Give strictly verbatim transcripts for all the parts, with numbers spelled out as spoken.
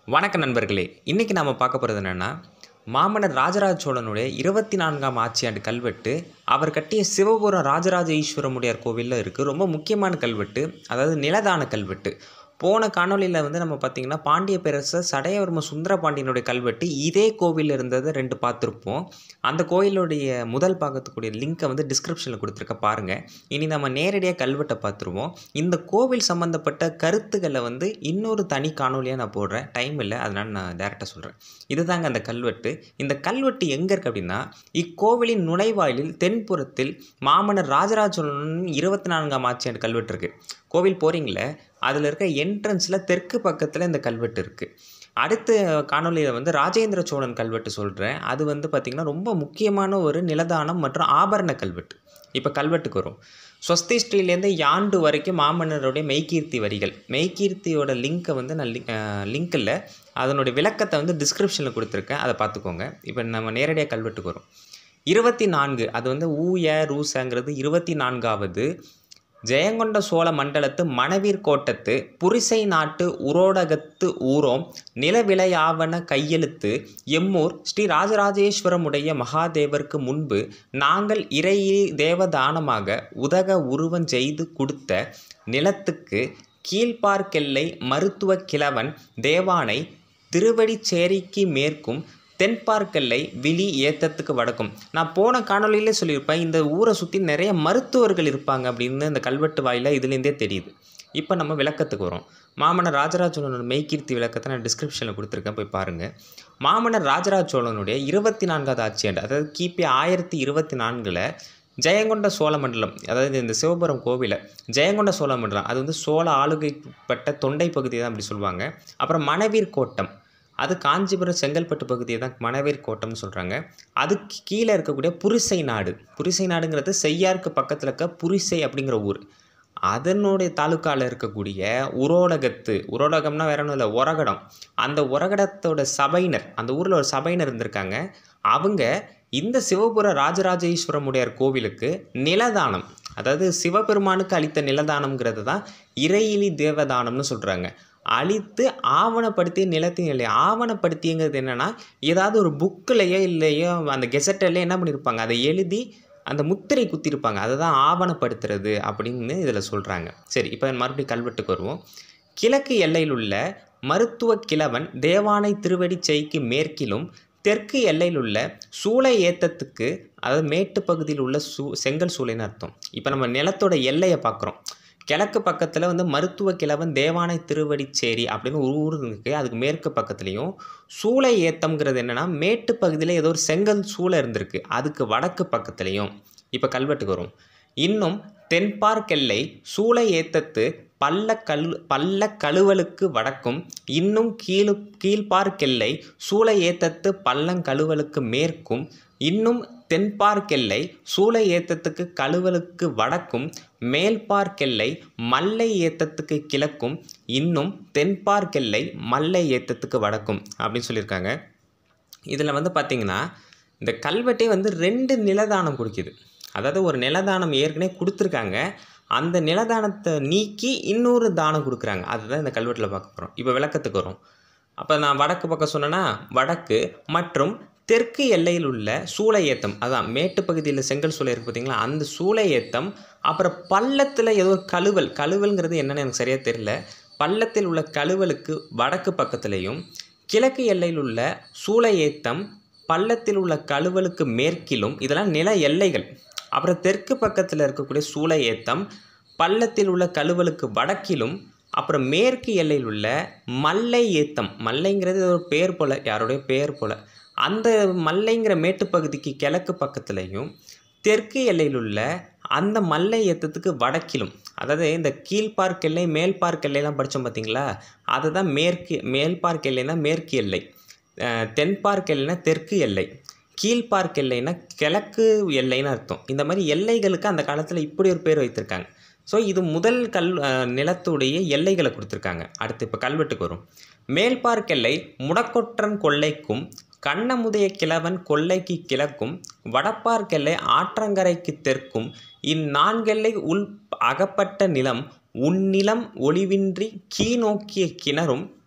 வணக்க நண்பர்களே, இன்றைக்கி நாம் பார்க்க போகிறது என்னென்னா, மாமன்னர் ராஜராஜச்சோழனுடைய இருபத்தி நான்காம் ஆட்சியாண்டு கல்வெட்டு அவர் கட்டிய சிவபுரம் ராஜராஜ ஈஸ்வரமுடையார் கோவிலில் இருக்குது. ரொம்ப முக்கியமான கல்வெட்டு, அதாவது நிலதான கல்வெட்டு. போன காணொலியில் வந்து நம்ம பார்த்திங்கன்னா பாண்டிய பேரரசர் சடையவர்ம சுந்தர பாண்டியனுடைய கல்வெட்டு இதே கோவிலில் இருந்ததை ரெண்டு பார்த்துருப்போம். அந்த கோயிலுடைய முதல் பார்க்கக்கூடிய லிங்க்கை வந்து டிஸ்கிரிப்ஷனில் கொடுத்துருக்க பாருங்கள். இனி நம்ம நேரடியாக கல்வெட்டை பார்த்துருவோம். இந்த கோவில் சம்மந்தப்பட்ட கருத்துக்களை வந்து இன்னொரு தனி காணொலியாக நான் போடுறேன். டைம் இல்லை, அதனால் நான் டேரெக்டாக சொல்கிறேன். இதுதாங்க அந்த கல்வெட்டு. இந்த கல்வெட்டு எங்கே இருக்குது அப்படின்னா, இக்கோவிலின் நுழைவாயிலில் தென்புறத்தில் மாமன்னர் ராஜராஜச்சோழன் இருபத்தி நான்காம் ஆட்சியாண்டு கல்வெட்டு இருக்குது. கோவில் போகிறீங்களே, அதில் இருக்க என்ட்ரன்ஸில் தெற்கு பக்கத்தில் இந்த கல்வெட்டு இருக்குது. அடுத்த காணொலியில் வந்து ராஜேந்திரச்சோழன் கல்வெட்டு சொல்கிறேன். அது வந்து பார்த்திங்கன்னா ரொம்ப முக்கியமான ஒரு நிலதானம் மற்றும் ஆபரண கல்வெட்டு. இப்போ கல்வெட்டுக்கு வரும். ஸ்வஸ்தி ஸ்ரீலேருந்து யாண்டு வரைக்கும் மாமன்னருடைய மெய்கீர்த்தி வரிகள். மெய்கீர்த்தியோட லிங்க்கை வந்து நான் லிங்க் லிங்க்கில் அதனுடைய விளக்கத்தை வந்து டிஸ்கிரிப்ஷனில் கொடுத்துருக்கேன், அதை பார்த்துக்கோங்க. இப்போ நம்ம நேரடியாக கல்வெட்டுக்கு வரும். இருபத்தி நான்கு அது வந்து ஊய ரூசங்கிறது இருபத்தி நான்காவது ஜெயங்கொண்ட சோழ மண்டலத்து மணவீர் கோட்டத்து புரிசை நாட்டு உரோடகத்து ஊரோம் நிலவிளையாவன கையெழுத்து எம்மூர் ஸ்ரீ ராஜராஜேஸ்வரமுடைய மகாதேவருக்கு முன்பு நாங்கள் இறையி தேவதானமாக உதக உருவம் செய்து கொடுத்த நிலத்துக்கு கீழ்பார்க்கெல்லை மருத்துவ கிழவன் தேவானை திருவடிச்சேரிக்கு மேற்கும் தென்பார்க்கல்லை விழி ஏத்தத்துக்கு வடக்கும். நான் போன காணொலியிலே சொல்லியிருப்பேன், இந்த ஊரை சுற்றி நிறைய மருத்துவர்கள் இருப்பாங்க அப்படின்னு இந்த கல்வெட்டு வாயில இதுலேருந்தே தெரியுது. இப்போ நம்ம விளக்கத்துக்கு வரோம். மாமன்னர் ராஜராஜச்சோழனோட மெய்கீர்த்தி விளக்கத்தை நான் டிஸ்கிரிப்ஷனில் கொடுத்துருக்கேன், போய் பாருங்கள். மாமன்னர் ராஜராஜச்சோழனுடைய இருபத்தி நான்காவது ஆட்சியாண்டு, அதாவது கிபி ஆயிரத்தி இருபத்தி நான்கில் ஜெயங்கொண்ட சோழ மண்டலம், அதாவது இந்த சிவபுரம் கோவிலை ஜெயங்கொண்ட சோழ மண்டலம், அது வந்து சோழ ஆளுகைப்பட்ட தொண்டை பகுதி தான் அப்படி சொல்லுவாங்க. அப்புறம் மணவீர் கோட்டம், அது காஞ்சிபுரம் செங்கல்பட்டு பகுதியை தான் மணவீர் கோட்டம்னு சொல்கிறாங்க. அதுக்கு கீழே இருக்கக்கூடிய புரிசை நாடு, புரிசை நாடுங்கிறது செய்யாருக்கு பக்கத்தில் இருக்க புரிசை அப்படிங்கிற ஊர். அதனுடைய தாலுக்காவில் இருக்கக்கூடிய உரோடகத்து, உரோடகம்னா வேற ஒன்றும் இல்லை, உரகடம். அந்த உரகடத்தோட சபையினர், அந்த ஊரில் ஒரு சபையினர் இருந்திருக்காங்க. அவங்க இந்த சிவபுர ராஜராஜேஸ்வரமுடையார் கோவிலுக்கு நிலதானம், அதாவது சிவபெருமானுக்கு அளித்த நிலதானம்ங்கிறது தான் இறையிலி தேவதானம்னு சொல்கிறாங்க. அழித்து ஆவணப்படுத்திய நிலத்தின் நிலை. ஆவணப்படுத்தியங்கிறது என்னென்னா, ஏதாவது ஒரு புக்கிலையோ இல்லையோ அந்த கெசட்டிலையோ என்ன பண்ணியிருப்பாங்க, அதை எழுதி அந்த முத்திரை குத்திருப்பாங்க, அதை தான் ஆவணப்படுத்துறது அப்படின்னு இதில் சொல்கிறாங்க. சரி, இப்போ மறுபடியும் கல்வெட்டுக்கு வருவோம். கிழக்கு எல்லையில் உள்ள மருத்துவ கிழவன் தேவானை திருவடி செய்க்கு மேற்கிலும் தெற்கு எல்லையில் உள்ள சூளை ஏத்தத்துக்கு, அதாவது மேட்டு பகுதியில் உள்ள சூ செங்கல் சூளைன்னு அர்த்தம். இப்போ நம்ம நிலத்தோட எல்லையை பார்க்குறோம். கிழக்கு பக்கத்தில் வந்து மருத்துவ கிழவன் தேவானை திருவடிச்சேரி அப்படின்னு ஒரு ஊர் இருக்குது, அதுக்கு மேற்கு பக்கத்துலேயும் சூளை ஏத்தம்ங்கிறது என்னென்னா மேட்டு பகுதியில் ஏதோ ஒரு செங்கல் சூளை இருந்திருக்கு, அதுக்கு வடக்கு பக்கத்துலேயும். இப்போ கல்வெட்டுக்கு வரும். இன்னும் தென்பார்க்கெல்லை சூளை ஏத்தத்து பல்ல கழு பல்ல கழுவலுக்கு வடக்கும் இன்னும் கீழு கீழ்பார்க்கெல்லை சூளை ஏத்தத்து பள்ளங்கழுவலுக்கு மேற்கும் இன்னும் தென்பார்க்கெல்லை சூளை ஏத்தத்துக்கு கழுவலுக்கு வடக்கும் மேல்பார்க்கெல்லை மல்லை ஏத்தத்துக்கு கிழக்கும் இன்னும் தென்பார்க்கெல்லை மல்லை ஏத்தத்துக்கு வடக்கும் அப்படின்னு சொல்லியிருக்காங்க. இதில் வந்து பார்த்திங்கன்னா இந்த கல்வெட்டே வந்து ரெண்டு நிலதானம் கொடுக்குது. அதாவது ஒரு நிலதானம் ஏற்கனவே கொடுத்துருக்காங்க, அந்த நிலதானத்தை நீக்கி இன்னொரு தானம் கொடுக்குறாங்க. அதுதான் இந்த கல்வெட்டில் பார்க்க போகிறோம். இப்போ விளக்கத்துக்கு வரும். அப்போ நான் வடக்கு பக்கம் சொன்னேன்னா, வடக்கு மற்றும் தெற்கு எல்லையில் உள்ள சூளை ஏத்தம், அதான் மேட்டு பகுதியில் செங்கல் சூளை இருக்குது பார்த்தீங்களா, அந்த சூளை ஏத்தம். அப்புறம் பள்ளத்தில் ஏதோ ஒரு கழுவல், கழுவல்ங்கிறது என்னென்னு எனக்கு சரியாக தெரியல. பள்ளத்தில் உள்ள கழுவலுக்கு வடக்கு பக்கத்துலேயும் கிழக்கு எல்லையில் உள்ள சூளை ஏத்தம் பள்ளத்தில் உள்ள கழுவலுக்கு மேற்கிலும், இதெல்லாம் நில எல்லைகள். அப்புறம் தெற்கு பக்கத்தில் இருக்கக்கூடிய சூளை ஏத்தம் பள்ளத்தில் உள்ள கழுவலுக்கு வடக்கிலும், அப்புறம் மேற்கு எல்லையில் உள்ள மல்லை ஏத்தம், மல்லைங்கிறது ஒரு பேர் போல், யாருடைய பேர் போல், அந்த மல்லைங்கிற மேட்டுப்பகுதிக்கு கிழக்கு பக்கத்துலேயும் தெற்கு எல்லையில் உள்ள அந்த மல்லை ஏத்தத்துக்கு வடக்கிலும், அதாவது இந்த கீழ்பார்க்கெல்லை மேல்பார்க்கெல்லைலாம் படித்தோம் பார்த்தீங்களா, அதுதான் மேற்கு மேல்பார்க்கெல்லைனா மேற்கு எல்லை, தென்பார்க்கெல்லைனா தெற்கு எல்லை, கீழ்பார்க்கெல்லைனா கிழக்கு எல்லைன்னு அர்த்தம். இந்த மாதிரி எல்லைகளுக்கு அந்த காலத்தில் இப்படி ஒரு பேர் வைத்திருக்காங்க. ஸோ இது முதல் கல் நிலத்துடைய எல்லைகளை கொடுத்துருக்காங்க. அடுத்து இப்போ கல்வெட்டுக்கு வரும். மேல்பார்க்கெல்லை முடக்கொற்றன் கொள்ளைக்கும் கண்ணமுதைய கிழவன் கொல்லைக்கு கிழக்கும் வடப்பார்க்கெல்லை ஆற்றங்கரைக்கு தெற்கும் இந்நான்கெல்லை உள் அகப்பட்ட நிலம் உன்னிலம் ஒளிவின்றி கீ நோக்கிய கிணறும்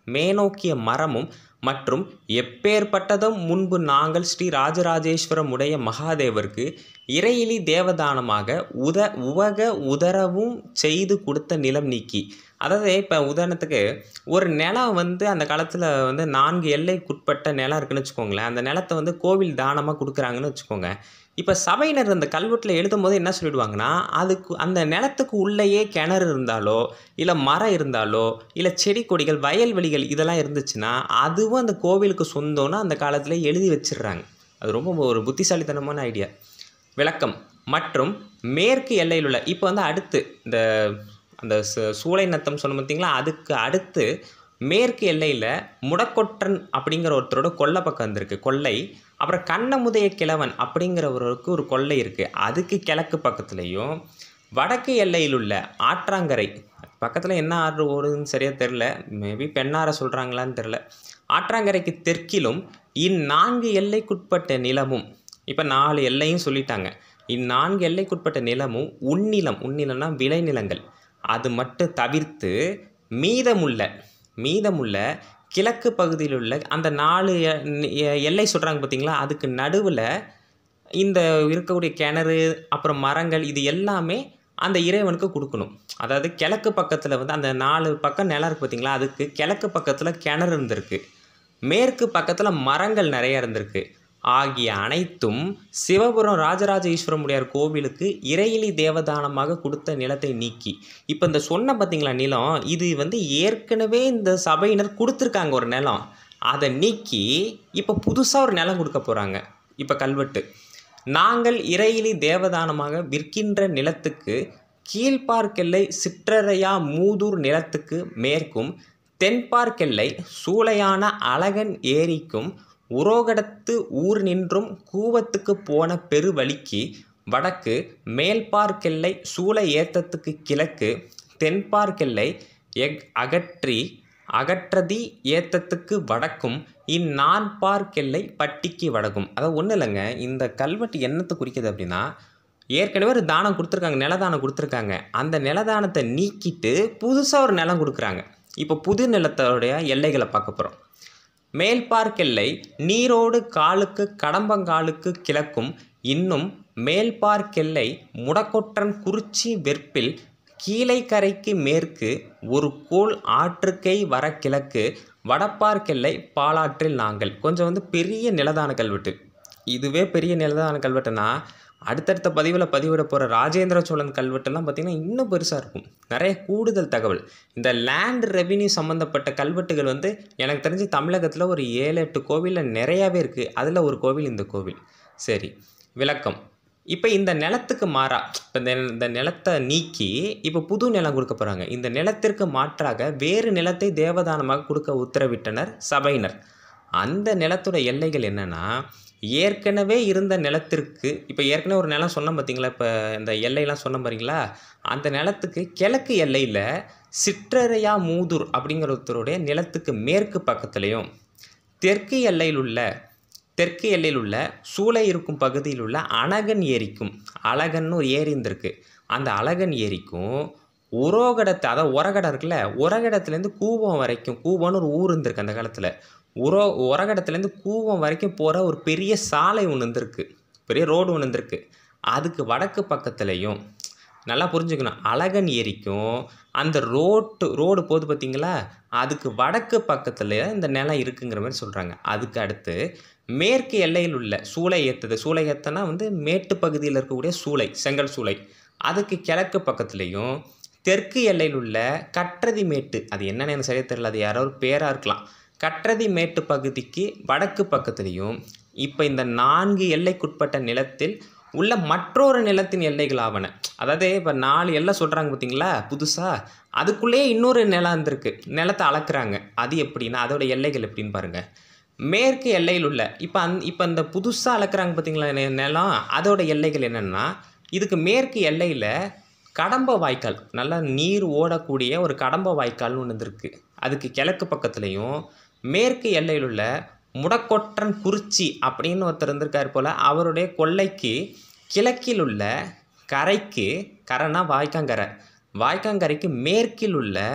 மேனோக்கிய மரமும் மற்றும் எப்பேற்பட்டதும் முன்பு நாங்கள் ஸ்ரீ ராஜராஜேஸ்வரம் உடைய மகாதேவருக்கு இறையிலி தேவதானமாக உத உவக உதரவும் செய்து கொடுத்த நிலம் நீக்கி. அதாவது இப்போ உதாரணத்துக்கு ஒரு நிலம் வந்து அந்த காலத்தில் வந்து நான்கு எல்லைக்குட்பட்ட நிலம் இருக்குன்னு வச்சுக்கோங்களேன். அந்த நிலத்தை வந்து கோவில் தானமாக கொடுக்குறாங்கன்னு வச்சுக்கோங்க. இப்போ சபையினர் அந்த கல்வெட்டில் எழுதும் போது என்ன சொல்லிடுவாங்கன்னா, அதுக்கு அந்த நிலத்துக்கு உள்ளேயே கிணறு இருந்தாலோ இல்லை மரம் இருந்தாலோ இல்லை செடி கொடிகள் வயல்வெளிகள் இதெல்லாம் இருந்துச்சுன்னா அதுவும் அந்த கோவிலுக்கு சொந்தம்னு அந்த காலத்தில் எழுதி வச்சிடுறாங்க. அது ரொம்ப ஒரு புத்திசாலித்தனமான ஐடியா. விளக்கம் மற்றும் மேற்கு எல்லையில் உள்ள இப்போ வந்து அடுத்து இந்த அந்த சூளை நத்தம் சொன்ன பார்த்தீங்களா, அதுக்கு அடுத்து மேற்கு எல்லையில் முடக்கொற்றன் அப்படிங்கிற ஒருத்தரோட கொல்லை பக்கம் வந்திருக்கு கொல்லை. அப்புறம் கண்ணமுதைய கிழவன் அப்படிங்கிறவருக்கு ஒரு கொல்லை இருக்குது, அதுக்கு கிழக்கு பக்கத்துலேயும். வடக்கு எல்லையில் உள்ள ஆற்றாங்கரை பக்கத்தில் என்ன ஆறு ஓடுதுன்னு சரியாக தெரில, மேபி பெண்ணாரை சொல்கிறாங்களான்னு தெரில. ஆற்றாங்கரைக்கு தெற்கிலும் இந்நான்கு எல்லைக்குட்பட்ட நிலமும், இப்போ நாலு எல்லையும் சொல்லிட்டாங்க. இந்நான்கு எல்லைக்குட்பட்ட நிலமும் உன்னிலம், உன்னிலம்னா விளைநிலங்கள், அது மட்டும் தவிர்த்து மீதமுள்ள மீதமுள்ள கிழக்கு பகுதியில் உள்ள அந்த நாலு எல்லை சொல்கிறாங்க பார்த்தீங்களா, அதுக்கு நடுவில் இந்த இருக்கக்கூடிய கிணறு அப்புறம் மரங்கள் இது எல்லாமே அந்த இறைவனுக்கு கொடுக்கணும். அதாவது கிழக்கு பக்கத்தில் வந்து அந்த நாலு பக்கம் நிலம் இருக்குது பார்த்தீங்களா, அதுக்கு கிழக்கு பக்கத்தில் கிணறு இருந்திருக்கு, மேற்கு பக்கத்தில் மரங்கள் நிறைய இருந்திருக்கு. ஆகிய அனைத்தும் சிவபுரம் ராஜராஜ ஈஸ்வரமுடையார் கோவிலுக்கு இறையிலி தேவதானமாக கொடுத்த நிலத்தை நீக்கி. இப்போ இந்த சொன்ன பார்த்தீங்களா நிலம், இது வந்து ஏற்கனவே இந்த சபையினர் கொடுத்துருக்காங்க ஒரு நிலம், அதை நீக்கி இப்போ புதுசாக ஒரு நிலம் கொடுக்க போகிறாங்க. இப்போ கல்வெட்டு, நாங்கள் இறையிலி தேவதானமாக விற்கின்ற நிலத்துக்கு கீழ்ப்பார்க்கெல்லை சிற்றறையா மூதூர் நிலத்துக்கு மேற்கும் தென்பார்க்கெல்லை சூளையான அழகன் ஏரிக்கும் உரோகடத்து ஊர் நின்றும் கூவத்துக்கு போன பெருவழிக்கு வடக்கு மேல்பார்க்கெல்லை சூளை ஏத்தத்துக்கு கிழக்கு தென்பார்க்கெல்லை எக் அகற்றி அகற்றதி ஏத்தத்துக்கு வடக்கும் இந்நான்பார்க்கெல்லை பட்டிக்கு வடக்கும். அதாவது ஒன்றும் இல்லைங்க, இந்த கல்வெட்டு என்னத்தை குறிக்குது அப்படின்னா, ஏற்கனவே ஒரு தானம் கொடுத்துருக்காங்க, நிலதானம் கொடுத்துருக்காங்க, அந்த நிலதானத்தை நீக்கிட்டு புதுசாக ஒரு நிலம் கொடுக்குறாங்க. இப்போ புது நிலத்தோடைய எல்லைகளை பார்க்க போகிறோம். மேல்பார்க்கெல்லை நீரோடு காலுக்கு கடம்பங்காலுக்கு கிழக்கும் இன்னும் மேல்பார்க்கெல்லை முடக்கொற்றன் குறிச்சி வெற்பில் கீழைக்கரைக்கு மேற்கு ஒரு கோல் ஆற்றுக்கை வர கிழக்கு வடப்பார்க்கெல்லை பாலாற்றில் நாங்கள். கொஞ்சம் வந்து பெரிய நிலதான கல்வெட்டு, இதுவே பெரிய நிலதான கல்வெட்டுனா அடுத்தடுத்த பதிவில் பதிவிட போகிற ராஜேந்திரச்சோழன் கல்வெட்டெல்லாம் பார்த்திங்கன்னா இன்னும் பெருசாக இருக்கும், நிறைய கூடுதல் தகவல். இந்த லேண்ட் ரெவின்யூ சம்மந்தப்பட்ட கல்வெட்டுகள் வந்து எனக்கு தெரிஞ்சு தமிழகத்தில் ஒரு ஏழு எட்டு கோவிலில் நிறையாவே இருக்குது, அதில் ஒரு கோவில் இந்த கோவில். சரி, விளக்கம். இப்போ இந்த நிலத்துக்கு மாறா, இப்போ இந்த இந்த நிலத்தை நீக்கி இப்போ புது நிலம் கொடுக்க போகிறாங்க. இந்த நிலத்திற்கு மாற்றாக வேறு நிலத்தை தேவதானமாக கொடுக்க உத்தரவிட்டனர் சபையினர். அந்த நிலத்தோட எல்லைகள் என்னென்னா, ஏற்கனவே இருந்த நிலத்திற்கு, இப்போ ஏற்கனவே ஒரு நிலம் சொன்னோம் பார்த்தீங்களா, இப்போ இந்த எல்லையெல்லாம் சொன்னோம் பாருங்களா, அந்த நிலத்துக்கு கிழக்கு எல்லையில் சிற்றறையா மூதூர் அப்படிங்கிறவருடைய நிலத்துக்கு மேற்கு பக்கத்துலேயும் தெற்கு எல்லையில் உள்ள தெற்கு எல்லையில் உள்ள சூளை இருக்கும் பகுதியில் உள்ள அழகன் ஏரிக்கும், அழகன்னு ஒரு ஏரி இருந்திருக்கு, அந்த அழகன் ஏரிக்கும் உரோகடத்தை, அதாவது உரகடம் இருக்குல்ல, உரகடத்துலேருந்து கூவம் வரைக்கும், கூவம்னு ஒரு ஊர் இருந்திருக்கு அந்த காலத்தில், உரோ உரகடத்துலேருந்து கூவம் வரைக்கும் போகிற ஒரு பெரிய சாலை ஒன்று இருந்திருக்கு, பெரிய ரோடு ஒன்று இருந்திருக்கு. அதுக்கு வடக்கு பக்கத்துலேயும், நல்லா புரிஞ்சுக்கணும், அழகன் ஏரிக்கும் அந்த ரோட்டு ரோடு போகுது பார்த்தீங்களா, அதுக்கு வடக்கு பக்கத்தில் இந்த நிலம் இருக்குங்கிற மாதிரி சொல்கிறாங்க. அதுக்கு அடுத்து மேற்கு எல்லையில் உள்ள சூளை ஏத்தது, சூளை ஏத்தனா வந்து மேட்டு பகுதியில் இருக்கக்கூடிய சூளை, செங்கல் சூளை, அதுக்கு கிழக்கு பக்கத்துலேயும் தெற்கு எல்லையில் உள்ள கற்றதி மேட்டு, அது என்னென்னு எனக்கு சரியாக தெரியல, அது யாரோ ஒரு பேராக இருக்கலாம், கற்றதி மேட்டு பகுதிக்கு வடக்கு பக்கத்துலேயும் இப்போ இந்த நான்கு எல்லைக்குட்பட்ட நிலத்தில் உள்ள மற்றொரு நிலத்தின் எல்லைகள் ஆவன. அதாவது இப்போ நாலு எல்லை சொல்கிறாங்க பார்த்தீங்களா புதுசாக, அதுக்குள்ளேயே இன்னொரு நிலம் இருந்திருக்கு, நிலத்தை அளக்குறாங்க. அது எப்படின்னா அதோட எல்லைகள் எப்படின்னு பாருங்கள். மேற்கு எல்லையில் உள்ள இப்போ அந் இப்போ இந்த புதுசாக அளக்குறாங்க பார்த்தீங்களா நிலம், அதோட எல்லைகள் என்னென்னா, இதுக்கு மேற்கு எல்லையில் கடம்ப வாய்க்கால், நல்லா நீர் ஓடக்கூடிய ஒரு கடம்ப வாய்க்கால்னு ஒன்று இருந்திருக்கு, அதுக்கு கிழக்கு பக்கத்துலேயும் மேற்கு எல்லையில் உள்ள முடக்கொற்றன் குறிச்சி அப்படின்னு ஒருத்தர் இருந்திருக்கார் போல், அவருடைய கொல்லைக்கு கிழக்கில் உள்ள கரைக்கு, கரைனா வாய்க்காங்கரை, வாய்க்காங்கரைக்கு மேற்கில் உள்ள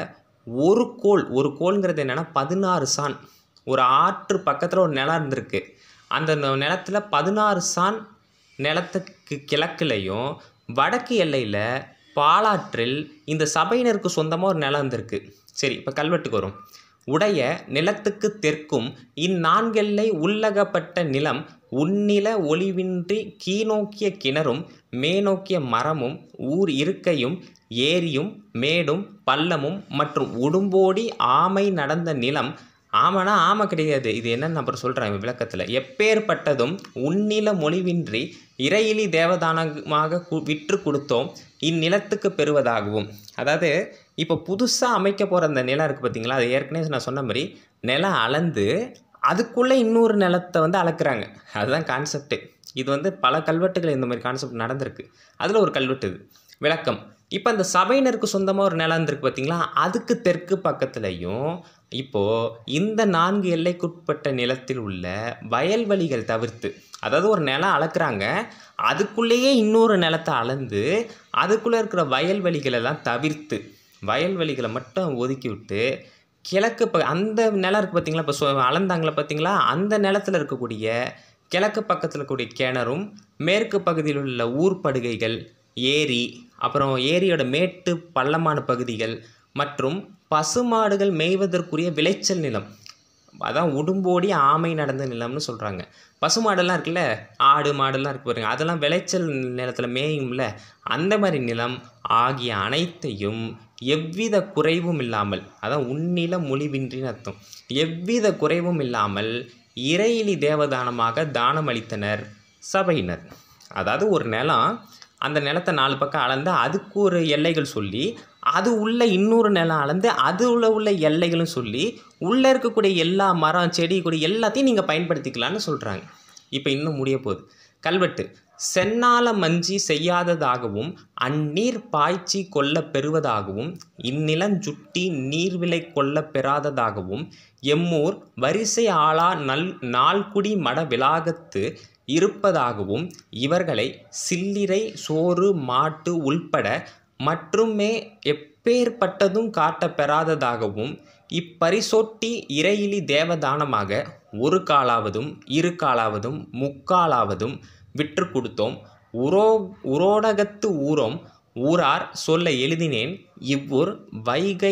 ஒரு கோல் ஒரு கோல்ங்கிறது என்னென்னா பதினாறு சான். ஒரு ஆற்று பக்கத்தில் ஒரு நிலம் இருந்திருக்கு. அந்த நிலத்தில் பதினாறு சான் நிலத்துக்கு கிழக்குலையும் வடக்கு எல்லையில் பாலாற்றில் இந்த சபையினருக்கு சொந்தமாக ஒரு நிலம் இருந்திருக்கு. சரி, இப்போ கல்வெட்டுக்கு வரும். உடைய நிலத்துக்கு தெற்கும் இந்நான்கெல்லை உள்ளகப்பட்ட நிலம் உன்னில ஒளிவின்றி கீழ்நோக்கிய கிணறும் மேநோக்கிய மரமும் ஊர் இருக்கையும் ஏரியும் மேடும் பள்ளமும் மற்றும் உடும்போடி ஆமை நடந்த நிலம். ஆமைனா ஆமை கிடையாது, இது என்னன்னு அப்புறம் சொல்கிறேன் விளக்கத்தில். எப்பேற்பட்டதும் உன்னில மொழிவின்றி இறையிலி தேவதானமாக விற்று கொடுத்தோம் இந்நிலத்துக்கு பெறுவதாகவும். அதாவது இப்போ புதுசாக அமைக்க போகிற அந்த நிலம் இருக்குது பார்த்தீங்களா, அது ஏற்கனவே நான் சொன்ன மாதிரி நிலம் அளந்து அதுக்குள்ளே இன்னொரு நிலத்தை வந்து அளக்குறாங்க. அதுதான் கான்செப்ட்டு. இது வந்து பல கல்வெட்டுகள் இந்த மாதிரி கான்செப்ட் நடந்திருக்கு. அதில் ஒரு கல்வெட்டு இது. விளக்கம். இப்போ அந்த சபையினருக்கு சொந்தமாக ஒரு நிலம் இருந்திருக்கு பார்த்தீங்களா, அதுக்கு தெற்கு பக்கத்துலையும் இப்போது இந்த நான்கு எல்லைக்குட்பட்ட நிலத்தில் உள்ள வயல்வெளிகள் தவிர்த்து, அதாவது ஒரு நிலம் அளக்குறாங்க, அதுக்குள்ளேயே இன்னொரு நிலத்தை அளந்து அதுக்குள்ளே இருக்கிற வயல்வெளிகளெல்லாம் தவிர்த்து வயல்வெளிகளை மட்டும் ஒதுக்கி விட்டு கிழக்கு ப அந்த நிலம் இருக்குது பார்த்தீங்களா, இப்போ சொ அளந்தாங்களே பார்த்தீங்களா, அந்த நிலத்தில் இருக்கக்கூடிய கிழக்கு பக்கத்தில் இருக்கக்கூடிய கிணறும் மேற்கு பகுதியில் உள்ள ஊர்படுகைகள், ஏரி, அப்புறம் ஏரியோட மேட்டு பள்ளமான பகுதிகள் மற்றும் பசுமாடுகள் மேய்வதற்குரிய விளைச்சல் நிலம், அதான் உடும்போடி ஆமை நடந்த நிலம்னு சொல்கிறாங்க. பசுமாடெல்லாம் இருக்குல்ல, ஆடு மாடெல்லாம் இருக்குது பாருங்க, அதெல்லாம் விளைச்சல் நிலத்தில் மேயும்ல, அந்த மாதிரி நிலம் ஆகிய அனைத்தையும் எவ்வித குறைவும் இல்லாமல், அதான் உன்னில மொழிவின்றின்னு அர்த்தம், எவ்வித குறைவும் இல்லாமல் இறையிலி தேவதானமாக தானம் அளித்தனர் சபையினர். அதாவது ஒரு நிலம், அந்த நிலத்தை நாலு பக்கம் அளந்து அதுக்கு ஒரு எல்லைகள் சொல்லி, அது உள்ள இன்னொரு நிலம் அளந்து அது உள்ள உள்ள எல்லைகளும் சொல்லி, உள்ளே இருக்கக்கூடிய எல்லா மரம் செடி கொடி எல்லாத்தையும் நீங்கள் பயன்படுத்திக்கலான்னு சொல்கிறாங்க. இப்போ இன்னும் முடிய போகுது கல்வெட்டு. சென்னால மஞ்சி செய்யாததாகவும் அந்நீர் பாய்ச்சி கொள்ள பெறுவதாகவும் இந்நிலஞ்சுட்டி நீர்விலை கொள்ள பெறாததாகவும் எம்மூர் வரிசை ஆளா நல் நாள்குடி மட விலாகத்து இருப்பதாகவும் இவர்களை சில்லிரை சோறு மாட்டு உள்பட மற்றுமே எப்பேற்பட்டதும் காட்ட பெறாததாகவும் இப்பரிசொட்டி இறையிலி தேவதானமாக ஒரு காலாவதும் இரு காலாவதும் முக்காலாவதும் விற்று கொடுத்தோம். உரோ உரோடகத்து ஊரோம் ஊரார் சொல்ல எழுதினேன் இவ்வூர் வைகை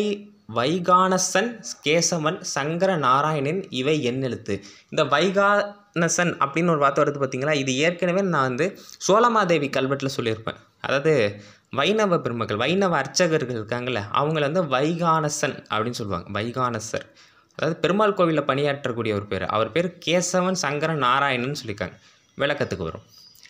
வைகானசன் கேசவன் சங்கர நாராயணன் இவை எண்ணெழுத்து. இந்த வைகானசன் அப்படின்னு ஒரு வார்த்தை வருது பார்த்தீங்களா, இது ஏற்கனவே நான் வந்து சோழமாதேவி கல்வெட்டில் சொல்லியிருப்பேன். அதாவது வைணவ பெருமக்கள், வைணவ அர்ச்சகர்கள் இருக்காங்கள்ல, அவங்கள வந்து வைகானசன் அப்படின்னு சொல்லுவாங்க. வைகானசர் அதாவது பெருமாள் கோவிலில் பணியாற்றக்கூடிய ஒரு பேர். அவர் பேர் கேசவன் சங்கர நாராயணன் சொல்லியிருக்காங்க. விளக்கத்துக்கு வரும்.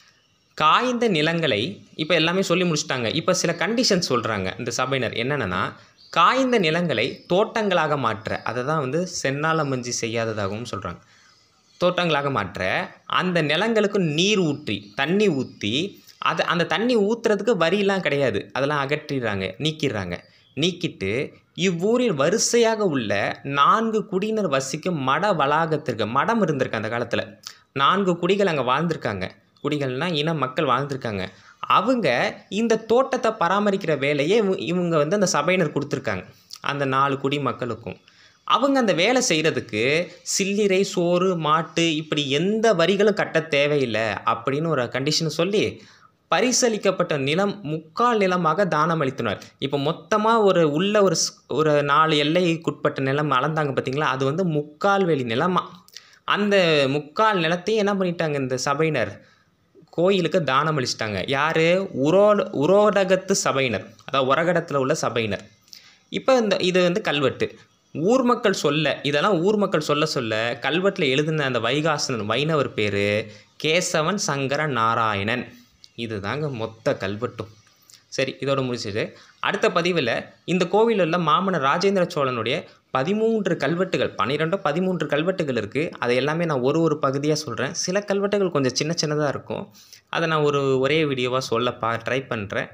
காய்ந்த நிலங்களை இப்போ எல்லாமே சொல்லி முடிச்சிட்டாங்க. இப்போ சில கண்டிஷன்ஸ் சொல்கிறாங்க இந்த சபையினர். என்னென்னா, காய்ந்த நிலங்களை தோட்டங்களாக மாற்ற, அதை தான் வந்து சென்னால மஞ்சி செய்யாததாகவும் சொல்கிறாங்க. தோட்டங்களாக மாற்ற அந்த நிலங்களுக்கு நீர் ஊற்றி தண்ணி ஊற்றி அது அந்த தண்ணி ஊற்றுறதுக்கு வரியெலாம் கிடையாது, அதெல்லாம் அகற்றிடுறாங்க, நீக்கிடுறாங்க. நீக்கிட்டு இவ்வூரில் வரிசையாக உள்ள நான்கு குடியினர் வசிக்கும் மட வளாகத்திற்கு, மடம் இருந்திருக்கு அந்த காலத்தில், நான்கு குடிகள் அங்கே வாழ்ந்திருக்காங்க. குடிகள்னால் இன மக்கள் வாழ்ந்திருக்காங்க. அவங்க இந்த தோட்டத்தை பராமரிக்கிற வேலையை இவங்க வந்து அந்த சபையினர் கொடுத்துருக்காங்க அந்த நாலு குடி மக்களுக்கும். அவங்க அந்த வேலை செய்கிறதுக்கு சில்லிரை சோறு மாட்டு இப்படி எந்த வரிகளும் கட்ட தேவையில்லை அப்படின்னு ஒரு கண்டிஷன் சொல்லி பரிசளிக்கப்பட்ட நிலம் முக்கால் நிலமாக தானம் அளித்தனர். இப்போ மொத்தமாக ஒரு உள்ள ஒரு ஒரு நாலு எல்லைக்குட்பட்ட நிலம் அளந்தாங்க பார்த்தீங்களா, அது வந்து முக்கால் வெளி நிலமாக. அந்த முக்கால் நிலத்தையும் என்ன பண்ணிட்டாங்க இந்த சபையினர், கோயிலுக்கு தானம் அளிச்சிட்டாங்க. யார்? உரோ உரோடகத்து சபையினர், அதாவது உரகடத்தில் உள்ள சபையினர். இப்போ இந்த இது வந்து கல்வெட்டு. ஊர் மக்கள் சொல்ல, இதெல்லாம் ஊர் மக்கள் சொல்ல சொல்ல கல்வெட்டில் எழுதின அந்த வைகாசனன் வைணவர் பேர் கேசவன் சங்கர நாராயணன். இது தாங்க மொத்த கல்வெட்டும். சரி, இதோட முடிச்சது. அடுத்த பதிவில் இந்த கோவிலில் உள்ள மாமன்னர் ராஜேந்திர சோழனுடைய பதிமூன்று கல்வெட்டுகள், பன்னிரெண்டோ பதிமூன்று கல்வெட்டுகள் இருக்குது. அதை எல்லாமே நான் ஒரு ஒரு பகுதியாக சொல்கிறேன். சில கல்வெட்டுகள் கொஞ்சம் சின்ன சின்னதாக இருக்கும், அதை நான் ஒரு ஒரே வீடியோவாக சொல்ல பா ட்ரை பண்ணுறேன்.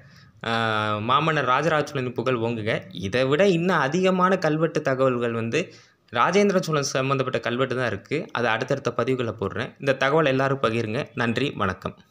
மாமன்னர் ராஜராஜச்சோழன் புகழ் ஓங்குக. இதை விட இன்னும் அதிகமான கல்வெட்டு தகவல்கள் வந்து ராஜேந்திர சோழன் சம்மந்தப்பட்ட கல்வெட்டு தான் இருக்குது. அதை அடுத்தடுத்த பதிவுகளை போடுறேன். இந்த தகவல் எல்லோரும் பகிருங்க. நன்றி, வணக்கம்.